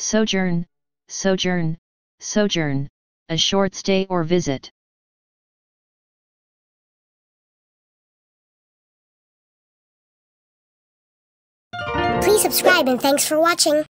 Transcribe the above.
Sojourn, sojourn, sojourn, a short stay or visit. Please subscribe and thanks for watching.